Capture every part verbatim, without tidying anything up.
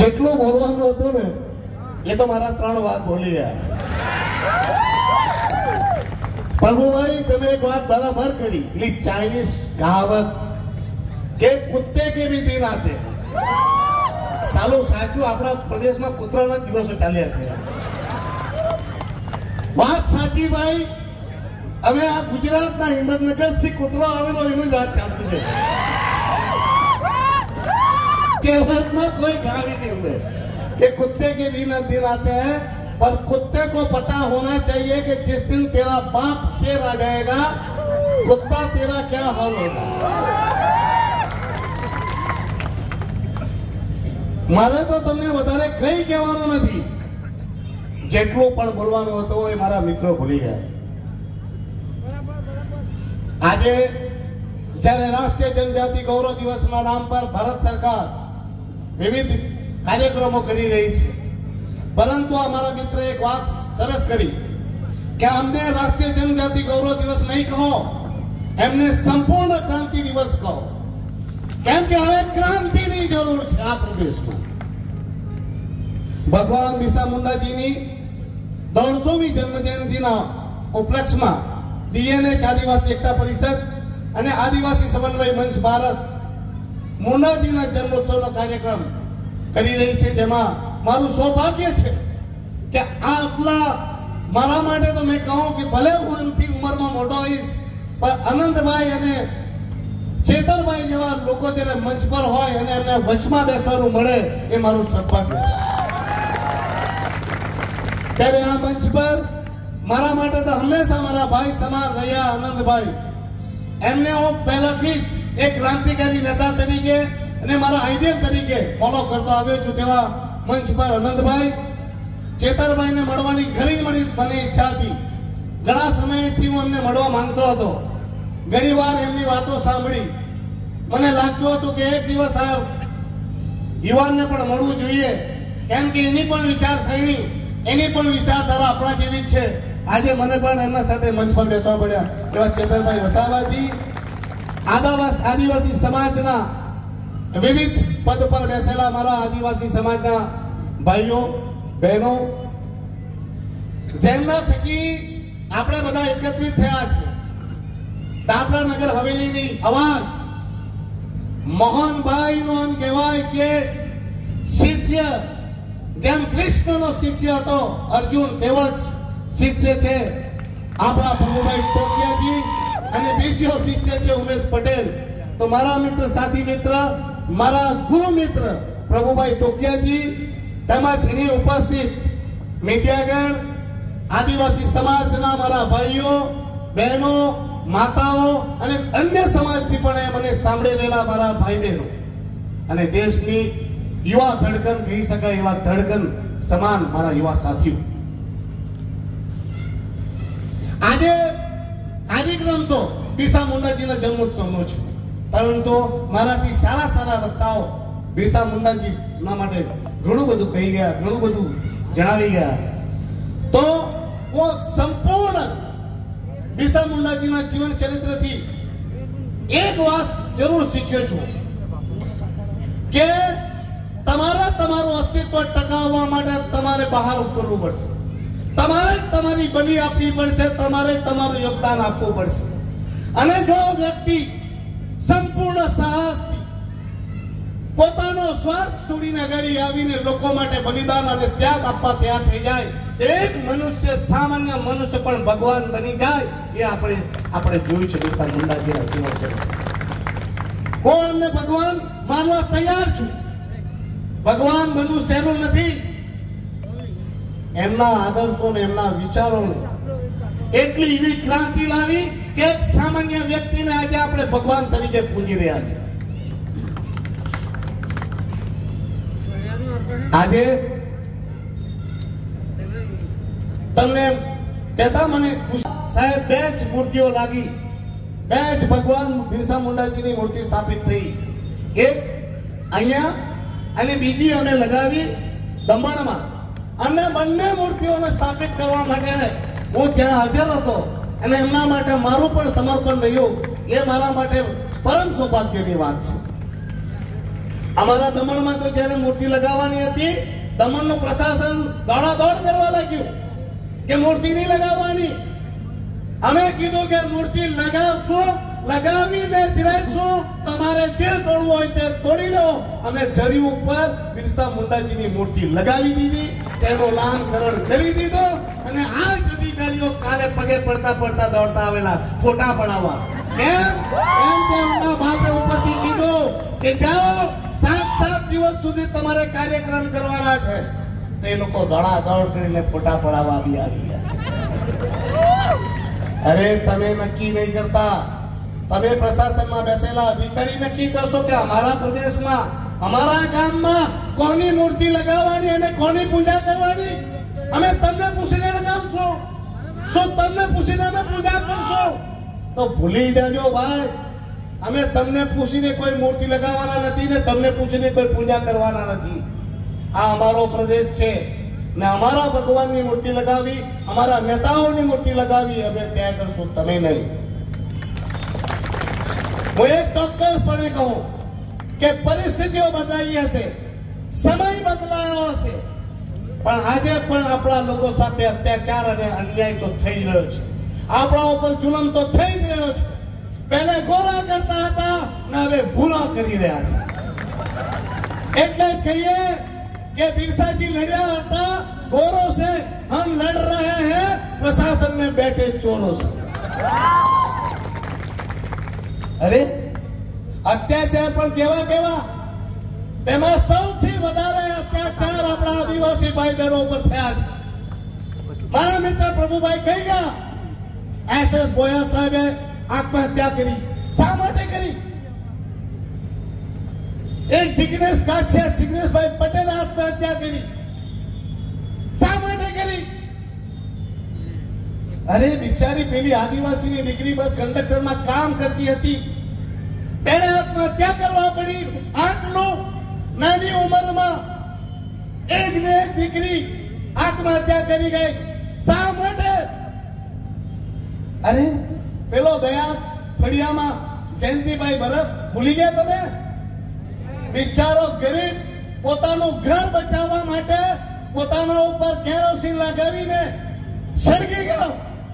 જેટલું બોલવાનું હતું ને એ તો મારા ત્રણ વાત બોલી ગયા. પ્રભુભાઈ તમે એક વાત બરાબર કરી, પેલી ચાઇનીઝ કહાવત કે કુત્તે કે ભી દિન આતે. સાલું સાચું આપણા પ્રદેશમાં કૂતરાના દિવસો ચાલ્યા છે. વાત સાચી ભાઈ. અમે આ ગુજરાતના હિંમતનગર થી કૂતરો આવેલો એનું જ વાત ચાલતું છે. कहावत कोई खराबी नहीं हुए कि कुत्ते के भी न दिन आते हैं, पर कुत्ते को पता होना चाहिए कि जिस दिन तेरा बाप शेर आ जाएगा कुत्ता तेरा क्या हाल होगा. मारे तो તમને વધારે કઈ કહેવાનું નથી, જેટલું પણ બોલવાનું હતું એ મારા મિત્રો ભૂલી ગયા. આજે જ્યારે રાષ્ટ્રીય જનજાતિ ગૌરવ દિવસના નામ પર ભારત સરકાર વિવિધ કાર્યક્રમો કરી રહી છે, પરંતુ અમારા મિત્રએ એક વાત સરસ કરી કે અમને રાષ્ટ્રીય જનજાતિ ગૌરવ દિવસ નહીં કહો, એમને સંપૂર્ણ ક્રાંતિ દિવસ કહો, કેમ કે હવે ક્રાંતિની જરૂર છે આ પ્રદેશમાં. ભગવાન બિરસા મુંડાજીની દોઢસોમી જન્મ જયંતિના ઉપલક્ષમાં ડીએનએચ આદિવાસી એકતા પરિષદ અને આદિવાસી સમન્વય મંચ ભારત મુંડાજીના જન્મોત્સવનો કાર્યક્રમ કરી રહી છે, જેમાં મારું સૌભાગ્ય છે કે આટલા મારા માટે તો મેં કહું કે ભલે હું એમથી ઉંમરમાં મોટો હોઈશ, પણ અનંતભાઈ અને ચેતરભાઈ જેવા લોકો જ્યારે મંચ પર હોય અને એમને વચમાં બેસવાનું મળે એ મારું સૌભાગ્ય છે. ત્યારે આ મંચ પર મારા માટે તો હંમેશા મારા ભાઈ સમાન રહ્યા આનંદભાઈ. એમને હું પહેલાથી જ એક ક્રાંતિકારી નેતા તરીકે અને મારા આઈડિયલ તરીકે ફોલો કરતો આવ્યો છું. તેવા મંચ પર આનંદભાઈ, ચેતરભાઈને મળવાની ઘણી મળી મને ઈચ્છા હતી. ઘણા સમયથી હું એમને મળવા માંગતો હતો. ઘણી વાર એમની વાતો સાંભળી મને લાગતું હતું કે એક દિવસ આ યુવાનને પણ મળવું જોઈએ, કેમ કે એની પણ વિચારસરણી, એની પણ વિચારધારા આપણા જેવી જ છે. આજે મને પણ એમના સાથે મંચ પર બેસવા પડ્યા. એવા ચેતરભાઈ વસાવાજી આદિવાસી સમાજના વિવિધ પદ પર બેસેલા મારા આદિવાસી સમાજના ભાઈઓ બહેનો, જેમના થકી આપણે બધા એકત્રિત થયા છે. દાદરા નગર હવેલીની અવાજ મોહનભાઈ નો એમ કહેવાય કે શિષ્ય, જેમ કૃષ્ણનો શિષ્ય હતો અર્જુન, તેવો જ શિષ્ય છે આપણા પ્રભુભાઈ ટોકિયાજી, અને બીજો શિષ્ય છે ઉમેશ પટેલ. તો મારા મિત્ર, સાથી મિત્ર, મારા ગુરુ મિત્ર પ્રભુભાઈ ટોકિયાજી, તેમજ અહીં ઉપસ્થિત મીડિયાગણ, આદિવાસી સમાજના મારા ભાઈઓ બહેનો, માતાઓ અને અન્ય સમાજથી પણ મને સાંભળી રહેલા મારા ભાઈ બહેનો, અને દેશની યુવા ધડકન કહી શકાય એવા ધડકન સમાન મારા યુવા સાથીઓ. આજે કાર્યક્રમ તો બિરસા મુંડાજીના જન્મોત્સવનો છે, પરંતુ મારાથી સારા સારા વક્તાઓ બિરસા મુંડાજીના માટે ઘણું બધું કહી ગયા, ઘણું બધું જણાવી ગયા. તો હું સંપૂર્ણ બિરસા મુંડાજીના જીવન ચરિત્રથી એક વાત જરૂર શીખ્યો છું કે તમારે તમારું અસ્તિત્વ ટકાવવા માટે તમારે બહાર ઉતરવું પડશે, તમારે તમારી બલી આપવી પડશે, તમારે તમારું યોગદાન આપવું પડશે. અને જો વ્યક્તિ સંપૂર્ણ સાહસથી પોતાનો સ્વાર્થ છોડીને આગળ આવીને લોકો માટે બલિદાન અને ત્યાગ આપવા તૈયાર થઈ જાય, એક મનુષ્ય, સામાન્ય મનુષ્ય પણ ભગવાન બની જાય, એ આપણે આપણે જોયું છે બિરસા મુંડાજીના જીવન ચરિત્ર. હું એમને ભગવાન માનવા તૈયાર છું. ભગવાન બનવું સહેલું નથી. એમના આદર્શો ને એમના વિચારોને એટલી એવી ક્રાંતિ લાવી કે એક સામાન્ય વ્યક્તિને આજે આપણે ભગવાન તરીકે પૂજી રહ્યા છે. આજે તમને કહેતા મને સાહેબ બે જ મૂર્તિઓ લાગી, બે જ ભગવાન બિરસા મુંડાજીની મૂર્તિ સ્થાપિત થઈ. એક અહીંયા અને બીજી અમે લગાવી દમણમાં. અને બંને મૂર્તિઓને સ્થાપિત કરવા માટે હું ત્યાં હાજર હતો અને એમના માટે મારું પણ સમર્પણ રહ્યું. એ મારા માટે પરમ સૌભાગ્યની વાત છે. અમારા દમણમાં તો જ્યારે મૂર્તિ લગાવવાની હતી, દમણનું પ્રશાસન દોડાદોડ કરવા લાગ્યું કે મૂર્તિ નહીં લગાવવાની. અમે કીધું કે મૂર્તિ લગાવશું, લગાવીને ધીરાઈશું, તમારે જે તોડવું હોય તે તોડી લો. અમે જરી ઉપર બિરસા મુંડાજીની મૂર્તિ લગાવી દીધી, તેનું નામકરણ કરી દીધું અને આ જ અધિકારીઓ કાલે પગે પડતા પડતા દોડતા આવેલા ફોટા પડાવવા. એમ એમ કે એમના બાપે ઉપરથી કીધું કે જાઓ, સાત સાત દિવસ સુધી તમારે કાર્યક્રમ કરવાના છે. તો એ લોકો દોડા દોડ કરીને ફોટા પડાવવા બી આવી ગયા. અરે તમે નક્કી નહીં કરતા, તમે પ્રશાસનમાં બેસેલા અધિકારી નક્કી કરશો કે અમારા પ્રદેશમાં, અમારા ગામમાં કોની મૂર્તિ લગાવવાની અને કોની પૂજા કરવાની. અમે તમને પૂછીને લગાવશું. શું તમને પૂછીને અમે પૂજા કરશું? તો ભૂલી જાજો ભાઈ, અમે તમને પૂછીને કોઈ મૂર્તિ લગાવવાના નથી ને તમને પૂછીને કોઈ પૂજા કરવાના નથી. આ અમારો પ્રદેશ છે ને અમારા ભગવાનની મૂર્તિ લગાવી, અમારા નેતાઓની મૂર્તિ લગાવી અમે ત્યાં કરશું, તમે નહીં. હું એક ચોક્કસપણે કહું કે પરિસ્થિતિઓ બદલાઈ હશે, સમય બદલાયો હશે, પણ આજે પણ આપણા લોકો સાથે અત્યાચાર અને અન્યાય તો થઈ રહ્યો છે. આપણા ઉપર જુલમ તો થઈ જ રહ્યો છે. પહેલા ગોરા કરતા હતા ને હવે ભૂરા કરી રહ્યા છે. એટલે કહીએ કે બિરસાજી લડ્યા હતા ગોરો से, हम लड़ रहे हैं प्रशासन में बैठे चोरों से. અરે અત્યાચાર પણ કેવા કેવા, તેમાં સૌથી વધારે અત્યાચાર આપણા આદિવાસી ભાઈ બહેનો ઉપર થયા છે. મારા મિત્ર પ્રભુભાઈ કહી ગયા, એસ એસ બોયા સાહેબે આત્મહત્યા કરી. શા માટે કરી? એક જિગ્નેશ કાછિયા, જિગ્નેશભાઈ પટેલે આત્મહત્યા કરી. શા માટે કરી? અરે બિચારી પેલી આદિવાસીની દીકરી બસ કંડક્ટરમાં કામ કરતી હતી, તેને આત્મહત્યા કરવા પડી. આટલું નાની ઉંમરમાં એક ને એક દીકરી આત્મહત્યા કરી ગઈ. શા માટે? અરે પેલો દયા ફળિયામાં જયંતિભાઈ બરફ ભૂલી ગયા તમે? બિચારો ગરીબ પોતાનું ઘર બચાવવા માટે પોતાના ઉપર કેરોસીન લગાવીને સળગી ગયો.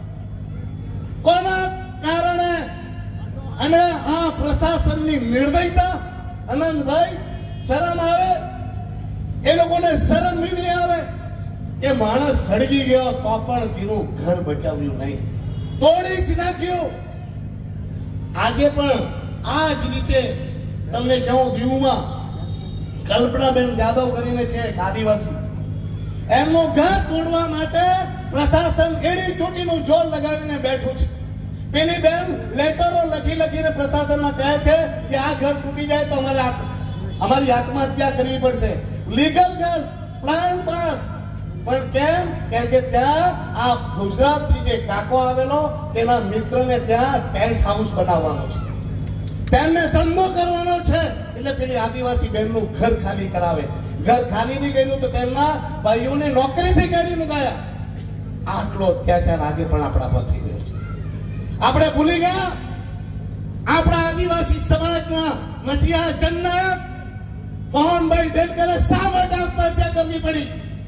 કોના કારણે? અને આ પ્રશાસનની નિર્દયતા. આનંદભાઈ, શરમ આવે? એ લોકોને શરમ બી નહીં આવે કે માણસ સળગી ગયો તો પણ તેનું ઘર બચાવ્યું નહીં, તોડી જ નાખ્યું. આજે પણ આ જ રીતે તમને કહું, દીવમાં કલ્પનાબેન જાદવ કરીને છે એક આદિવાસી, એમનું ઘર તોડવા માટે પ્રશાસન એડી ચોટીનું જોર લગાવીને બેઠું છે. પેલી બેન લેટરો લખી લખીને પ્રશાસનમાં કહે છે કે આ ઘર તૂટી જાય તો અમારે અમારી આત્મહત્યા કરવી પડશે. લીગલ ઘર, પ્લાન પાસ, પણ કેમ? કેમ કે ત્યાં આ ગુજરાતથી જે કાકો આવેલો તેના મિત્રને ત્યાં ટેન્ટ હાઉસ બનાવવાનો છે, તેમને ધંધો કરવાનો છે. એટલે પેલી આદિવાસી બહેનનું ઘર ખાલી કરાવે. ઘર ખાલી નહીં કર્યું તો તેમના ભાઈઓને નોકરીથી કાઢી મુકાયા. આટલો અત્યાચાર આજે પણ આપણા પર થઈ રહ્યો છે. આપણે ભૂલી ગયા આપણા આદિવાસી સમાજના મસીહા જનનાયક મોહનભાઈ ડેલકરે શા માટે આત્મહત્યા કરવી પડી?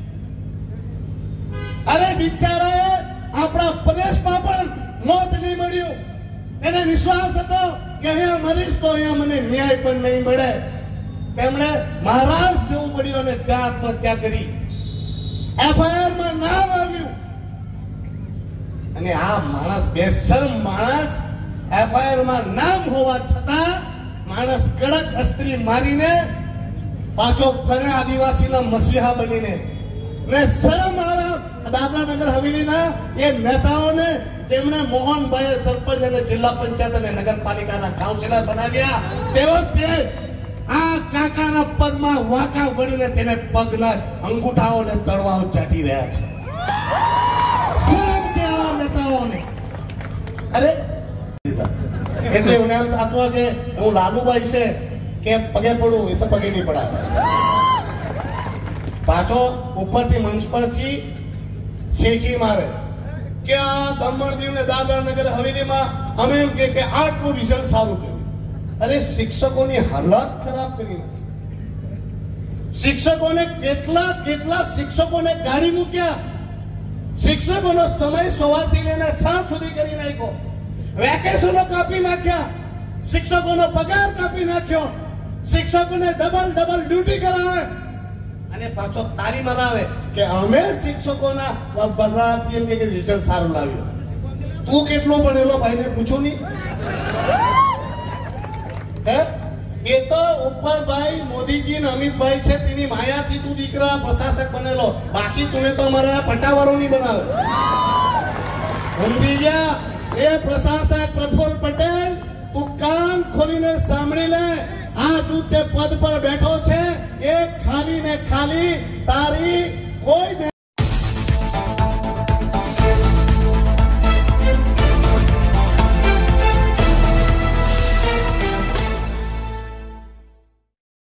અરે બિચારાએ આપણા પ્રદેશમાં પણ મોત નહીં મળ્યું. એને વિશ્વાસ હતો કે અહીંયા મરીશ તો અહીંયા મને ન્યાય પણ નહીં મળે. તેમણે મહારાષ્ટ્ર જવું પડ્યું અને ત્યાં આત્મહત્યા કરી. એફઆઈઆર માં નામ આવ્યું અને આ માણસ બેશરમ માણસ એફઆઈઆર માં નામ હોવા છતાં માણસ કડક અસ્ત્રી મારીને પાછો ફરે આદિવાસીના મસીહા બનીને. ને શરમ આવે દાદરા નગર હવેલીના એ નેતાઓને જેમણે મોહનભાઈ સરપંચ અને જિલ્લા પંચાયત અને નગરપાલિકાના કાઉન્સિલર બનાવ્યા, તે વખતે આ કાકાના પગમાં વાંકા વળીને તેને પગના અંગૂઠાઓને તળવાઓ ચાટી રહ્યા છે. શરમ છે આવા નેતાઓને. અરે એટલે હું એમ થતું કે હું લાલુભાઈ છે કે પગે પડું, એ તો પગે નહીં પડાય. પાછો ઉપરથી મંચ પરથી શેકી મારે કે આ દમણ દીવ ને દાદરા નગર હવેલીમાં અમે એમ કે આટલું રિઝલ્ટ સારું કર્યું. અરે શિક્ષકોની હાલત ખરાબ કરી નાખી. શિક્ષકોને કેટલા કેટલા શિક્ષકોને ગાડી મૂક્યા, શિક્ષકોનો સમય સવારથી લઈને સાંજ સુધી કરી નાખ્યો, વેકેશનો કાપી નાખ્યા, શિક્ષકોનો પગાર કાપી નાખ્યો, શિક્ષકોને ડબલ ડબલ ડ્યુટી કરાવે અને પાછો તાળી મરાવે કે અમે શિક્ષકોના બદલાથી એમ કે રિઝલ્ટ સારું લાવ્યું. તું કેટલો ભણેલો ભાઈને પૂછો નહીં. હે એ તો ઉપર ભાઈ મોદીજી ને અમિતભાઈ છે તેની માયાથી તું દીકરા પ્રશાસક બનેલો, બાકી તું તો અમારા પટ્ટાવાળો નહીં બનાવે. સમજી ગયા? એ પ્રશાસક પ્રફુલ્લ પટેલ, તું કાન ખોલીને સાંભળી લે. આ તું તે પદ પર બેઠો છે એ ખાલી ને ખાલી તારી કોઈ